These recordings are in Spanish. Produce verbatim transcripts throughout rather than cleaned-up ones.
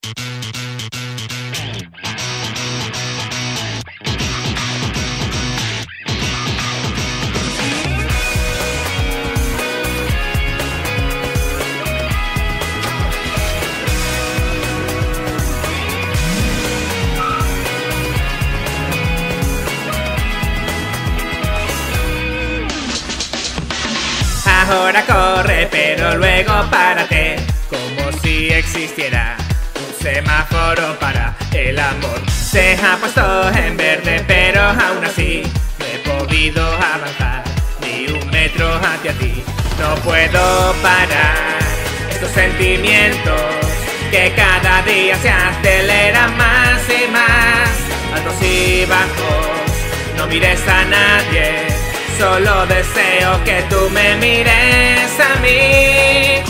Ahora corre, pero luego párate, como si existiera un semáforo para el amor. Se ha puesto en verde, pero aún así no he podido avanzar ni un metro hacia ti. No puedo parar estos sentimientos que cada día se aceleran más y más. Altos y bajos, no mires a nadie, solo deseo que tú me mires a mí.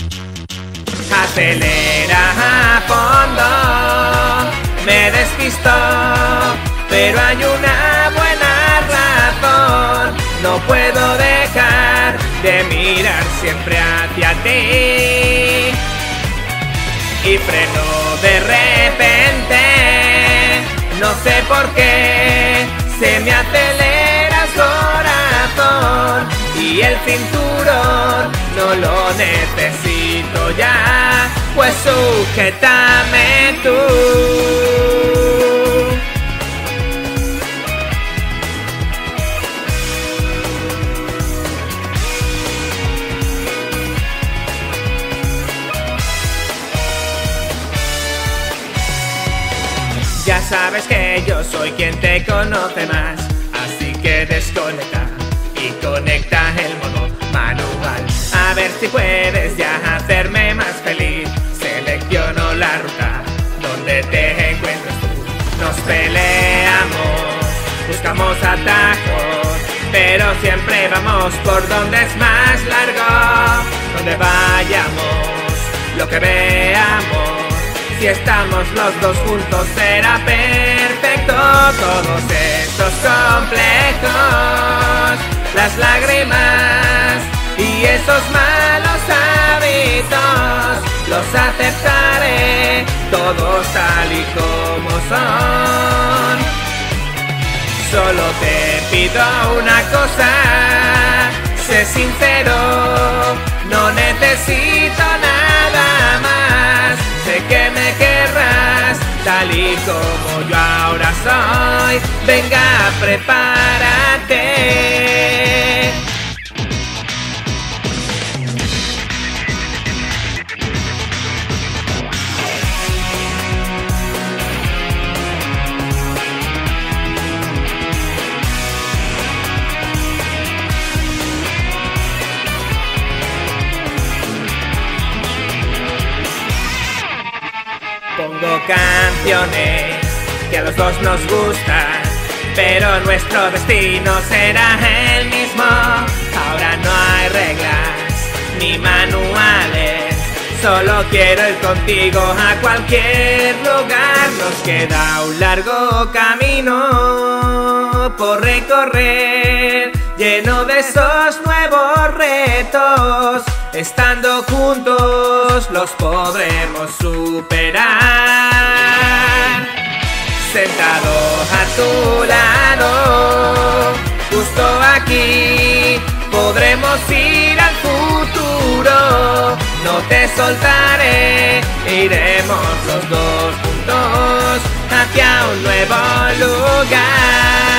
Acelera a fondo, me despisto, pero hay una buena razón. No puedo dejar de mirar siempre hacia ti. Y freno de repente, no sé por qué, se me acelera el corazón y el cinturón no lo necesito ya, pues sujétame tú. Ya sabes que yo soy quien te conoce más, así que desconecta y conecta el modo manual. A ver si puedes ya hacerme más feliz. Selecciono la ruta donde te encuentras tú. Nos peleamos, buscamos atajos, pero siempre vamos por donde es más largo. Donde vayamos, lo que veamos, si estamos los dos juntos será perfecto. Todos estos complejos, las lágrimas y esos malos hábitos, los aceptaré todos tal y como son. Solo te pido una cosa, sé sincero, no necesito nada más. Sé que me querrás tal y como yo ahora soy. Venga, prepárate. Pongo canciones que a los dos nos gustan, pero nuestro destino será el mismo. Ahora no hay reglas ni manuales, solo quiero ir contigo a cualquier lugar. Nos queda un largo camino por recorrer, lleno de esos nuevos retos. Estando juntos los podremos superar. Sentado a tu lado, justo aquí, podremos ir al futuro. No te soltaré, iremos los dos juntos hacia un nuevo lugar.